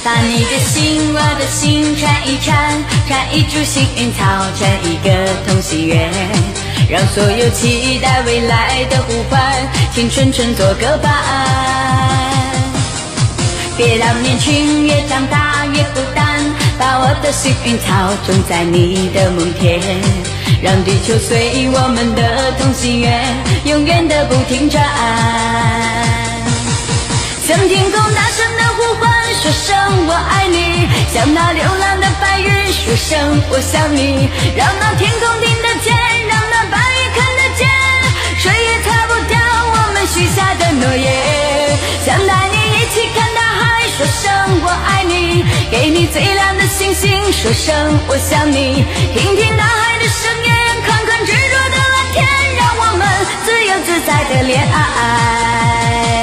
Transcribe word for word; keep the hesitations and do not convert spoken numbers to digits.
把你的心，我的心串一串，串一株幸运草，串一个同心圆，让所有期待未来的呼唤，青春春做个伴。别让年轻越长大越孤单，把我的幸运草种在你的梦田，让地球随我们的同心圆，永远的不停转。向天空大声的呼唤，说声我爱你，向那流浪的白云说声我想你，让那天空听得见，让那白云看得见，谁也擦不掉我们许下的诺言。想带你一起看大海，说声我爱你，给你最亮的星星，说声我想你，听听大海的声音，看看执着的蓝天，让我们自由自在的恋爱。